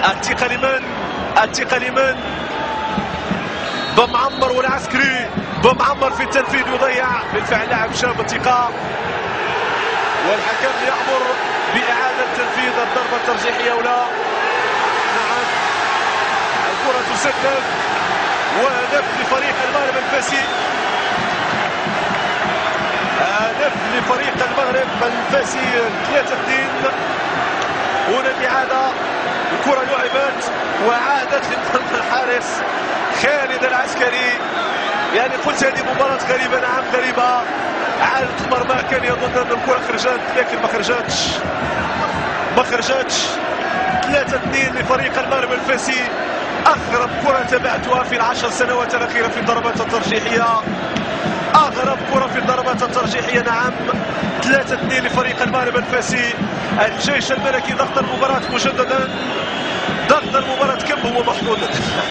الثقة لمن؟ الثقة لمن؟ بمعمر والعسكري، بمعمر في التنفيذ يضيع بالفعل لاعب شاب الثقة، والحكم يأمر بإعادة تنفيذ الضربة الترجيحية ولا نعم. الكرة تسدد وهدف لفريق المغرب الفاسي، هدف لفريق المغرب الفاسي 3-2. هنا الإعادة، الكرة لعبت وعادت لمرمى الحارس خالد العسكري. يعني قلت هذه مباراة غريبة، نعم غريبة، عادت المرمى كان يظن أن الكرة خرجت لكن ما خرجتش. 3-2 لفريق المغرب الفاسي، أغرب كرة تابعتها في ال10 سنوات الأخيرة في الضربات الترجيحية، أغرب كرة في الضربات الترجيحية. نعم 3-2 لفريق المغرب الفاسي. الجيش الملكي ضغط المباراة مجددا، ضغط المباراة كم هو محظوظ.